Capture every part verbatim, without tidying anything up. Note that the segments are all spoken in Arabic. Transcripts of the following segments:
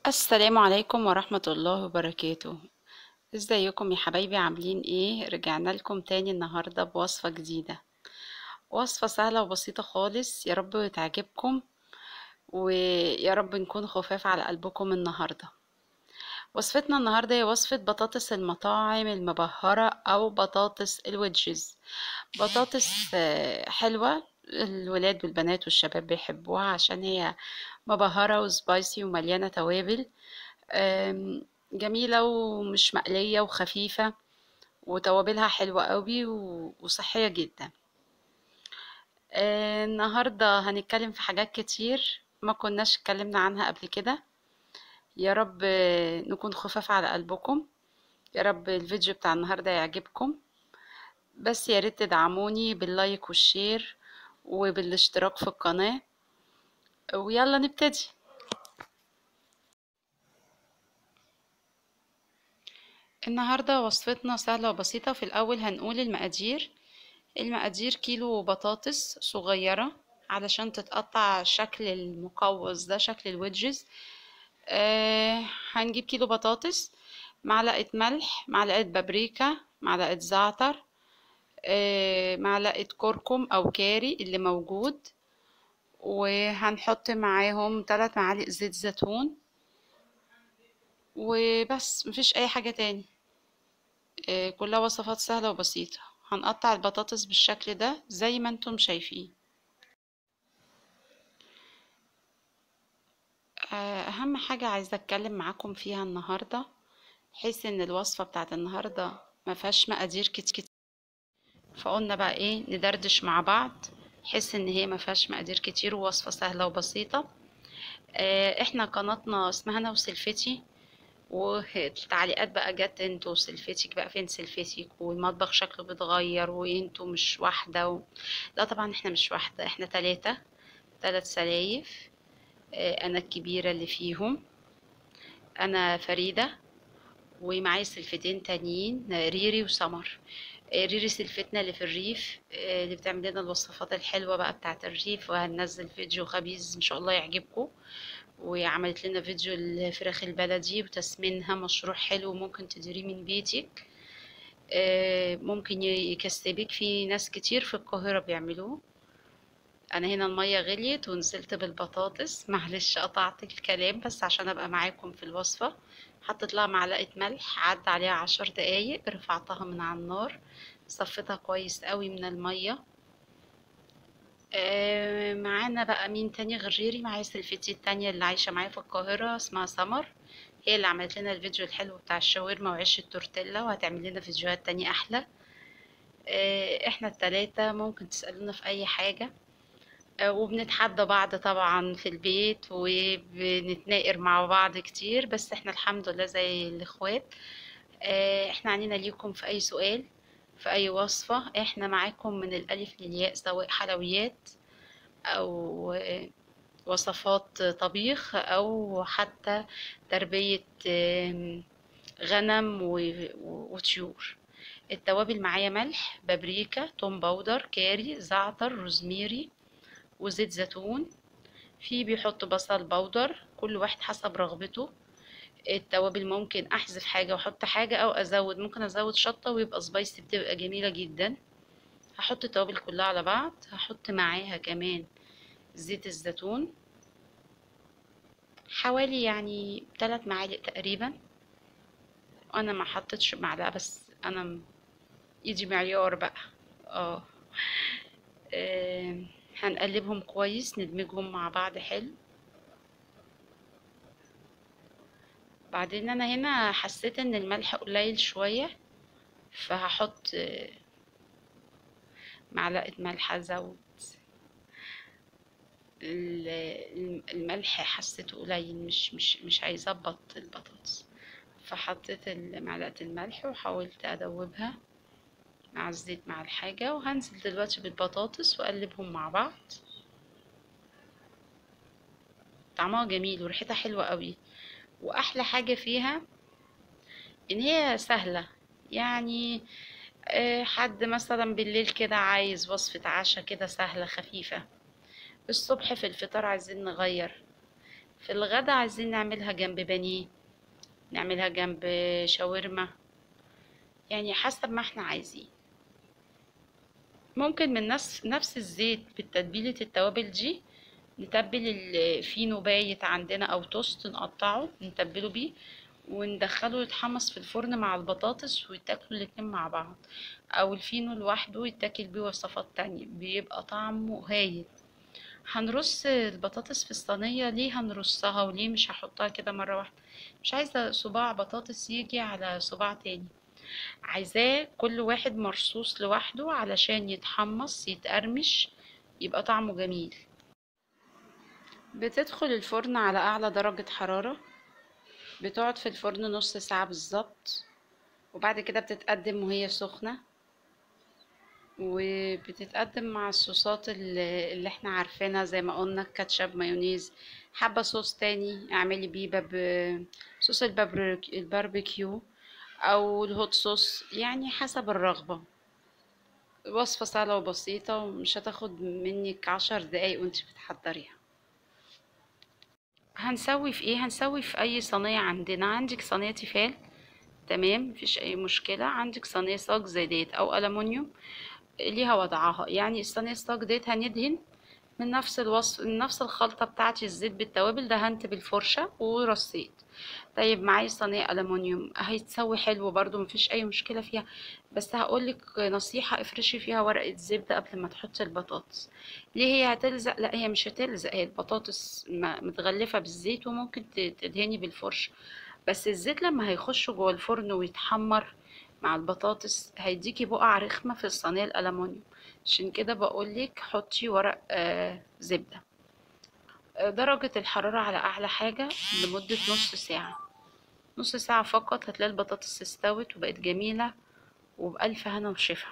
السلام عليكم ورحمة الله وبركاته. ازيكم يا حبايبي؟ عاملين ايه؟ رجعنا لكم تاني النهاردة بوصفة جديدة، وصفة سهلة وبسيطة خالص، يا رب تعجبكم ويا رب نكون خفاف على قلبكم النهاردة. وصفتنا النهاردة هي وصفة بطاطس المطاعم المبهرة او بطاطس الويدجز. بطاطس آه، حلوة، الولاد والبنات والشباب بيحبوها عشان هي مبهرة وسبايسي ومليانة توابل. آم، جميلة ومش مقلية وخفيفة، وتوابلها حلوة قوي و- وصحية جدا. آه، النهاردة هنتكلم في حاجات كتير ما كناش اتكلمنا عنها قبل كده. يا رب آه، نكون خفاف على قلبكم. يا رب الفيديو بتاع النهاردة يعجبكم، بس يا ريت تدعموني باللايك والشير وبالاشتراك في القناة، ويلا نبتدي. النهاردة وصفتنا سهلة وبسيطة. في الأول هنقول المقادير. المقادير: كيلو بطاطس صغيرة علشان تتقطع شكل المقوس ده، شكل الويدجز. آه هنجيب كيلو بطاطس، معلقة ملح، معلقة بابريكا، معلقة زعتر، آه معلقة كركم أو كاري اللي موجود، وهنحط معاهم ثلاث معالق زيت زيتون، وبس مفيش أي حاجة تاني. آه كلها وصفات سهلة وبسيطة. هنقطع البطاطس بالشكل ده زي ما انتم شايفين. آه، اهم حاجة عايزة اتكلم معاكم فيها النهاردة، بحيث ان الوصفة بتاعت النهاردة ما فيهاش مقادير كتير، فقلنا بقى ايه ندردش مع بعض، بحيث ان هي ما فيهاش مقادير كتير ووصفة سهلة وبسيطة. آه، احنا قناتنا اسمها انا وسلفتي، والتعليقات بقى جت انتوا سلفتك بقى فين سلفتك، والمطبخ شكله بيتغير وانتوا مش واحدة و... لا طبعا احنا مش واحدة، احنا تلاتة، تلات سلايف. آه، انا الكبيرة اللي فيهم، انا فريدة، ومعايا سلفتين تانيين ريري وسمر. آه، ريري سلفتنا اللي في الريف، آه، اللي بتعمل لنا الوصفات الحلوة بقى بتاعة الريف، وهننزل فيديو خبيز ان شاء الله يعجبكم. وعملت لنا فيديو الفراخ البلدي وتسمينها، مشروع حلو ممكن تديريه من بيتك. آه، ممكن يكسبك، في ناس كتير في القاهرة بيعملوه. انا هنا المية غليت ونزلت بالبطاطس، معلش قطعت الكلام بس عشان ابقى معاكم في الوصفة. حطيت لها معلقة ملح، عدى عليها عشر دقايق، رفعتها من على النار، صفيتها كويس قوي من المية. آه معانا بقى مين تاني غير ريري؟ معايا سلفتي التانية اللي عايشة معايا في القاهرة، اسمها سمر، هي اللي عملت لنا الفيديو الحلو بتاع الشاورما وعيش التورتيلا، وهتعمل لنا فيديوهات تانية احلى. آه احنا التلاتة ممكن تسألونا في اي حاجة. آه، وبنتحدى بعض طبعا في البيت، وبنتناقر مع بعض كتير، بس احنا الحمد لله زي الاخوات. آه، احنا عنينا ليكم في اي سؤال، في اي وصفة، احنا معاكم من الالف للياء، سواء حلويات او آه، وصفات طبيخ، او حتى تربية آم، غنم و- و- وطيور. التوابل معايا: ملح، بابريكا، توم باودر، كاري، زعتر، روزميري، وزيت زيتون. في بيحط بصل بودر، كل واحد حسب رغبته. التوابل ممكن احذف حاجة واحط حاجة، او ازود، ممكن ازود شطة ويبقى سبايسي، بتبقى جميلة جدا. هحط التوابل كلها على بعض، هحط معاها كمان زيت الزيتون، حوالي يعني ثلاث معالق تقريبا. انا ما حطيتش معلقة، بس انا م- ايدي معيار بقى. اه آم، هنقلبهم كويس، ندمجهم مع بعض حلو. بعدين انا هنا حسيت ان الملح قليل شوية، فهحط معلقة ملح، ازود ال- الملح، حسيته قليل، مش مش مش هيظبط البطاطس، فحطيت ال- معلقة الملح وحاولت ادوبها مع الزيت مع الحاجة، وهنزل دلوقتي بالبطاطس واقلبهم مع بعض. طعمها جميل وريحتها حلوة قوي، واحلى حاجة فيها ان هي سهلة. يعني آه، حد مثلا بالليل كده عايز وصفة عشاء كده سهلة خفيفة، الصبح في الفطار عايزين نغير، في الغدا عايزين نعملها جنب بانيه، نعملها جنب شاورما، يعني حسب ما احنا عايزين. ممكن من نفس نفس الزيت بالتتبيلة التوابل دي نتبل الفينو بايت عندنا او توست، نقطعه نتبله بيه وندخله يتحمص في الفرن مع البطاطس ويتاكلوا الاتنين مع بعض، او الفينو لوحده يتاكل بيه وصفات تانية، بيبقى طعمه هايل. هنرص البطاطس في الصينية. ليه هنرصها وليه مش هحطها كده مرة واحدة؟ مش عايزة صباع بطاطس يجي على صباع تاني، عايزاه كل واحد مرصوص لوحده علشان يتحمص يتقرمش يبقى طعمه جميل. بتدخل الفرن على اعلى درجة حرارة، بتقعد في الفرن نص ساعة بالظبط، وبعد كده بتتقدم وهي سخنة، وبتتقدم مع الصوصات اللي اللي احنا عارفينها زي ما قلنا، كاتشب، مايونيز. حابة صوص تاني اعملي بيه باب صوص البابريك- الباربيكيو او الهوت صوص، يعني حسب الرغبة. وصفة سهلة وبسيطة ومش هتاخد منك عشر دقايق وانت بتحضريها. هنسوي في ايه؟ هنسوي في اي صينية عندنا. عندك صينية تيفال تمام، مفيش اي مشكلة. عندك صينية صاج زي ديت او ألمونيوم ليها وضعها، يعني الصينية الصاج ديت هندهن من نفس الوصف، من نفس الخلطة بتاعتي، الزيت بالتوابل، دهنت بالفرشة ورصيت. طيب معايا صينية ألمونيوم هيتسوي حلو برضو، مفيش أي مشكلة فيها، بس هقولك نصيحة: افرشي فيها ورقة زبدة قبل ما تحطي البطاطس. ليه؟ هي هتلزق؟ لا هي مش هتلزق، هي البطاطس م- متغلفة بالزيت وممكن ت- تدهني بالفرشة، بس الزيت لما هيخش جوه الفرن ويتحمر مع البطاطس هيديكي بقع رخمة في الصينية الألمونيوم. عشان كده بقولك حطي ورق آه زبدة. آه، درجة الحرارة على أعلى حاجة لمدة نص ساعة، نص ساعة فقط، هتلاقي البطاطس استوت وبقت جميلة وبألف هنا وشفا.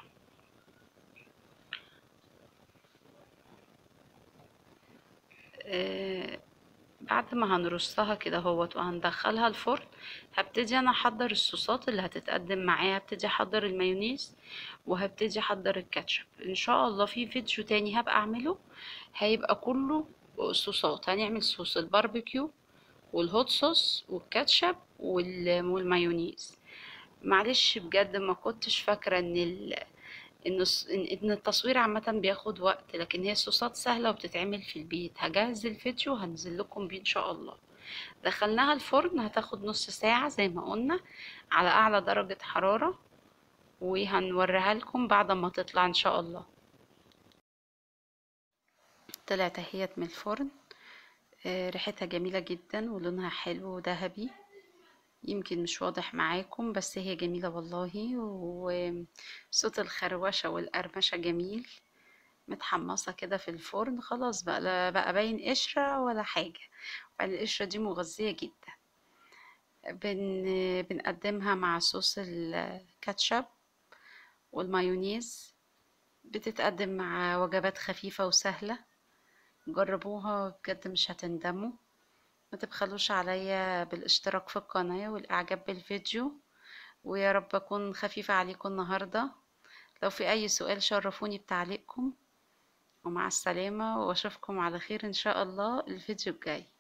آه بعد ما هنرصها كده اهوت وهندخلها الفرن، هبتدي انا احضر الصوصات اللي هتتقدم معاها. هبتدي احضر المايونيز وهبتدي احضر الكاتشب. ان شاء الله في فيديو تاني هبقى اعمله هيبقى كله صوصات. هنعمل صوص الباربيكيو والهوت صوص والكاتشب وال- والمايونيز. معلش بجد ما كنتش فاكرة ان ال... ان الص- ان إن التصوير عامة بياخد وقت، لكن هي الصوصات سهلة وبتتعمل في البيت. هجهز الفيديو وهنزل لكم بيه ان شاء الله. دخلناها الفرن هتاخد نص ساعة زي ما قلنا على اعلى درجة حرارة، وهنوريها لكم بعد ما تطلع ان شاء الله. طلعت اهيت من الفرن. آه، ريحتها جميلة جدا ولونها حلو وذهبي، يمكن مش واضح معاكم بس هي جميلة والله. وصوت الخروشة والقرمشة جميل. متحمصة كده في الفرن خلاص بقى، لا بقى باين قشرة ولا حاجة. وبعدين القشرة دي مغذية جدا. بن بنقدمها مع صوص الكاتشب والمايونيز. بتتقدم مع وجبات خفيفة وسهلة. جربوها بجد مش هتندموا. ما تبخلوش عليا بالاشتراك في القناة والإعجاب بالفيديو، ويا رب أكون خفيفة عليكم النهاردة. لو في أي سؤال شرفوني بتعليقكم، ومع السلامة وأشوفكم على خير إن شاء الله الفيديو الجاي.